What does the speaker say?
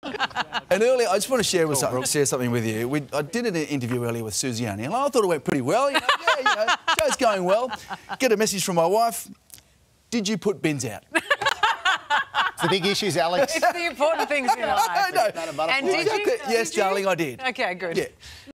And earlier, I just want to share something with you. I did an interview earlier with Susie O'Neill. I thought it went pretty well. Show's going well. Get a message from my wife. Did you put bins out? It's the big issues, Alex. It's the important things in life. No. And did you? Yes, darling, I did. Okay, good. Yeah.